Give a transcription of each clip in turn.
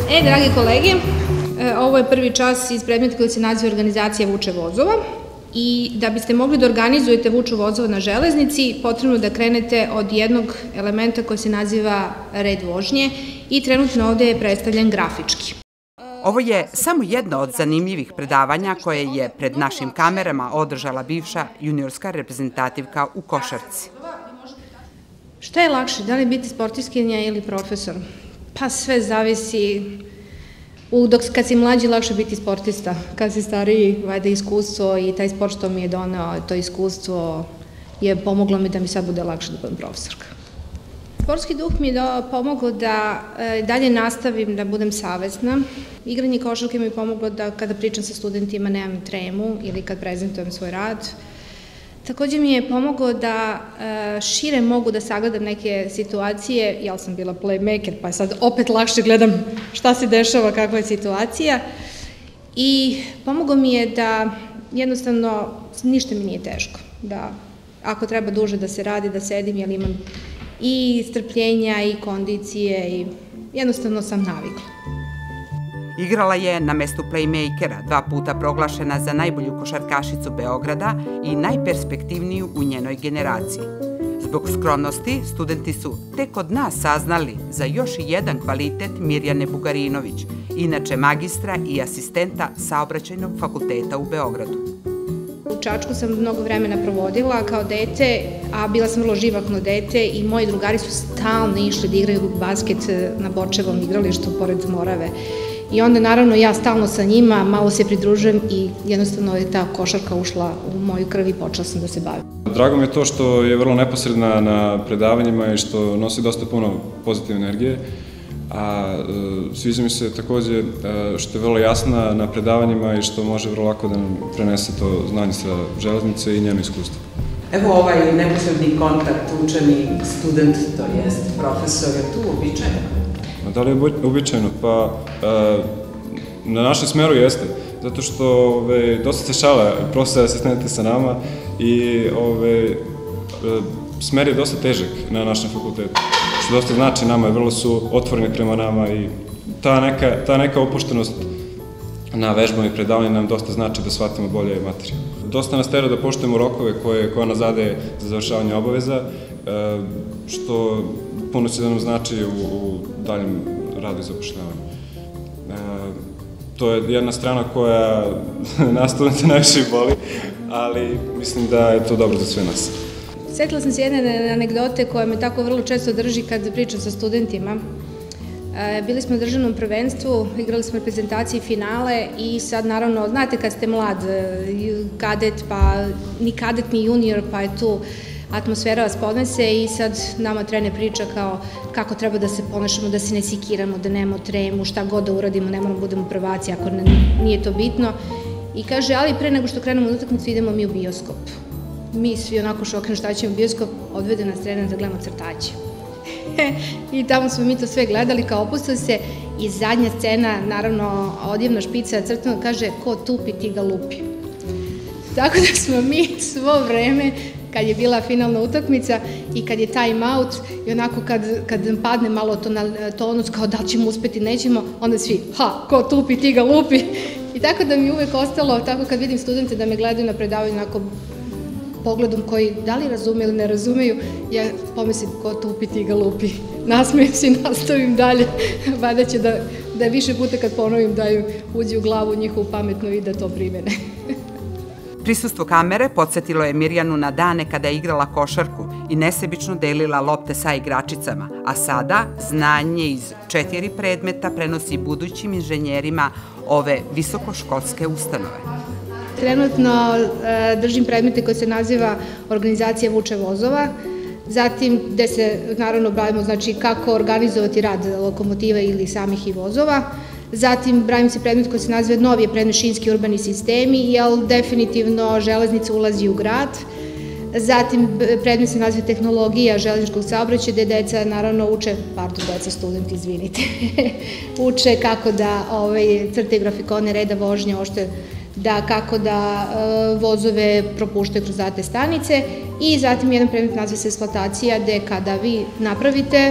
Dragi kolege, ovo je prvi čas iz predmeta koji se naziva Organizacija vuče vozova i da biste mogli da organizujete vuču vozova na železnici, potrebno da krenete od jednog elementa koji se naziva red vožnje i trenutno ovde je predstavljen grafički. Ovo je samo jedno od zanimljivih predavanja koje je pred našim kamerama održala bivša juniorska reprezentativka u košarci. Šta je lakše, da li biti sportistkinja ili profesor? Pa sve zavisi. Kad si mlađi, lakše biti sportista. Kad si stariji, vajda iskustvo i taj sport što mi je doneo, to iskustvo je pomoglo mi da mi sad bude lakše da budem profesorka. Sportski duh mi je pomogao da dalje nastavim da budem savesna. Igranje košarke mi je pomoglo da kada pričam sa studentima nemam tremu ili kad prezentujem svoj rad. Takođe mi je pomogao da šire mogu da sagledam neke situacije, ja sam bila playmaker, pa sad opet lakše gledam šta se dešava, kakva je situacija. I pomogao mi je da jednostavno ništa mi nije teško, da ako treba duže da se radi, da sedim, jer imam i strpljenja i kondicije i jednostavno sam navikla. Igrala je na mestu playmakera, 2 puta proglašena za najbolju košarkašicu Beograda i najperspektivniju u njenoj generaciji. Zbog skromnosti, studenti su tek od nas saznali za još jedan kvalitet Mirjane Bugarinović, inače magistra i asistenta Saobraćajnog fakulteta u Beogradu. U Čačku sam mnogo vremena provodila kao dete, a bila sam vrlo živahno dete i moji drugari su stalno išli da igraju basket na Borčevom igralištu pored Morave. I onda naravno ja stalno sa njima, malo se pridružujem i jednostavno je ta košarka ušla u moju krv i počela sam da se bavim. Drago mi je to što je vrlo neposredna na predavanjima i što nosi dosta puno pozitivne energije, a sviđa mi se takođe što je vrlo jasna na predavanjima i što može vrlo lako da nam prenese to znanje sa železnice i njeno iskustvo. Evo ovaj neposredni kontakt učenik-student, to jest profesor, je tu uobičajeno? Da li je uobičajeno? Pa na našem smeru jeste, zato što dosta se šala profesora asistente sa nama i smer je dosta težak na našem fakultetu, što dosta znači nama, vrlo su otvoreni prema nama i ta neka opuštenost na vežbama i predavanju nam dosta znači da shvatimo bolje materiju. Dosta nas tera da poštujemo rokove koje nas zadaje za završavanje obaveza, što puno će da nam znači u daljem radu i zapošljavanju. To je jedna strana koja nas studente najviše boli, ali mislim da je to dobro za sve nas. Sjetila sam se jedne anegdote koja me tako vrlo često drži kad pričam sa studentima. Bili smo na državnom prvenstvu, igrali smo reprezentaciji i finale i sad naravno, znate kad ste mlad, kadet, pa ni kadet ni junior, pa je tu atmosfera vas podnese i sad nama trener priča kao kako treba da se ponašamo, da se ne sikiramo, da nemamo tremu, šta god da uradimo, ne moramo budemo prvaci ako nije to bitno. I kaže, ali pre nego što krenemo u utakmicu idemo mi u bioskop. Mi svi onako šokani šta ćemo u bioskop, odvede nas trener da gledamo crtaće. I tamo smo mi to sve gledali, kao opustili se i zadnja scena, naravno odjevna špica crtana, kaže ko tupi ti ga lupi. Tako da smo mi svo vreme kad je bila finalna utakmica i kad je time out i onako kad nam padne malo tonus kao da li ćemo uspeti, nećemo, onda svi, ko tupi, ti ga lupi. I tako da mi uvek ostalo, tako kad vidim studente da me gledaju na predavanju onako pogledom koji da li razume ili ne razumeju, ja pomislim ko tupi, ti ga lupi. Nasmijem se i nastavim dalje, vada će da više puta kad ponovim da ju uđe u glavu njihovu pametnu i da to primene. Prisustvo kamere podsjetilo je Mirjanu na dane kada je igrala košarku i nesebično delila lopte sa igračicama, a sada znanje iz 4 predmeta prenosi budućim inženjerima ove visokoškolske ustanove. Trenutno držim predmete koje se naziva Organizacija vuče vozova, zatim gde se naravno bavimo znači kako organizovati rad lokomotiva ili samih i vozova. Zatim bavim se predmet koji se naziva Novi je predmet šinski urbani sistemi, jer definitivno železnica ulazi u grad. Zatim predmet se naziva Tehnologija železničkog saobraćaja, gde deca naravno uče, deca, studenti, izvinite, uče kako da crtaju grafikone reda vožnje, kako da vozove propuštaju kroz date stanice i zatim jedan predmet naziva se eksploatacija, gde kada vi napravite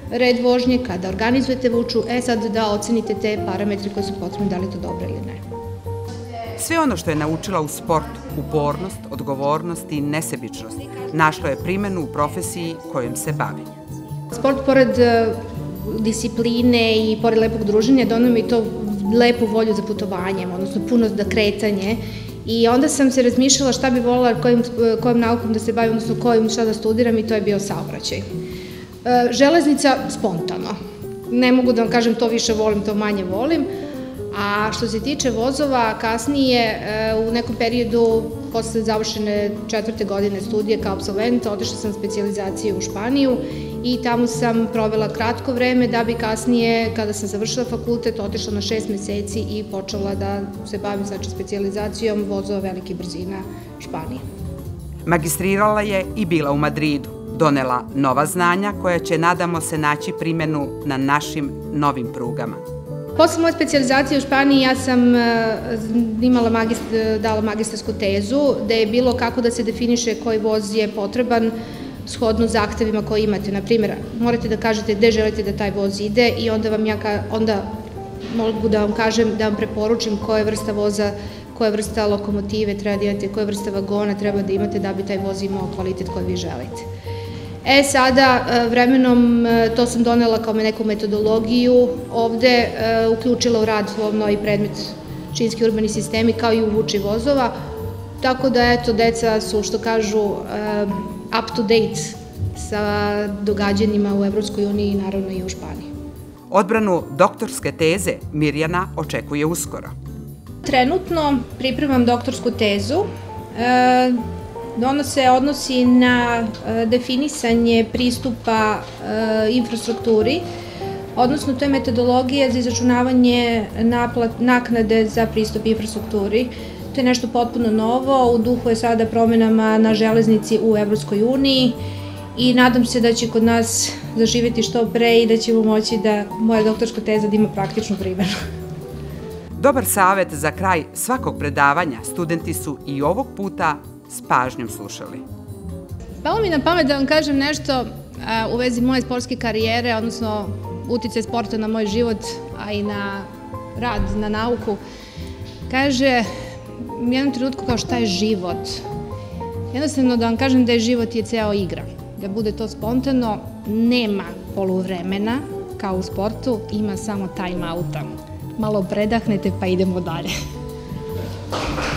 red vožnje, kada organizujete vuču, sad da ocenite te parametre koji su potrebni, da li je to dobro ili ne. Sve ono što je naučila u sportu, upornost, odgovornost i nesebičnost, našlo je primjenu u profesiji kojom se bavi. Sport, pored discipline i pored lepog druženja, donao mi to lepu volju za putovanjem, odnosno puno da kretanje. I onda sam se razmišljala šta bi voljela, kojom naukom da se bavim, odnosno šta da studiram, i to je bio saobraćaj. Železnica spontano. Ne mogu da vam kažem to više volim, to manje volim. A što se tiče vozova, kasnije u nekom periodu, posle završene 4. godine studije kao apsolvent, otišla sam specijalizaciju u Španiju i tamo sam provela kratko vreme da bi kasnije, kada sam završila fakultet, otišla na 6 meseci i počela da se bavim specijalizacijom vozova velikih brzina Španije. Magistrirala je i bila u Madridu. Donela nova znanja koja će, nadamo se, naći primjenu na našim novim prugama. Posle moje specijalizacije u Španiji ja sam dala magistarsku tezu, gde je bilo kako da se definiše koji voz je potreban shodno zahtevima koje imate. Naprimjer, morate da kažete gde želite da taj voz ide i onda mogu da vam kažem, da vam preporučim koja vrsta voza, koja vrsta lokomotive treba da imate, koja vrsta vagona treba da imate da bi taj voz imao kvalitet koji vi želite. Sada, vremenom, to sam donela kao neku metodologiju, ovde uključila u rad novi predmet šinski urbani sistemi, kao i u vuči vozova, tako da, eto, deca su, što kažu, up to date sa događanjima u Evropskoj uniji i naravno i u Španiji. Odbranu doktorske teze Mirjana očekuje uskoro. Trenutno pripremam doktorsku tezu. Ono se odnosi na definisanje pristupa infrastrukturi, odnosno to je metodologija za izračunavanje naknade za pristup infrastrukturi. To je nešto potpuno novo, u duhu je sada promenama na železnici u Evropskoj uniji i nadam se da će kod nas zaživjeti što pre i da ćemo moći da moja doktorska teza da ima praktičnu primjenu. Dobar savet za kraj svakog predavanja studenti su i ovog puta s pažnjom slušali. Palo mi na pamet da vam kažem nešto u vezi moje sportske karijere, odnosno uticaj sporta na moj život, a i na rad, na nauku. Kaže u jednom trenutku kao šta je život. Jednostavno da vam kažem da je život je ceo igra. Da bude to spontano, nema poluvremena kao u sportu, ima samo time outa. Malo predahnete pa idemo dalje.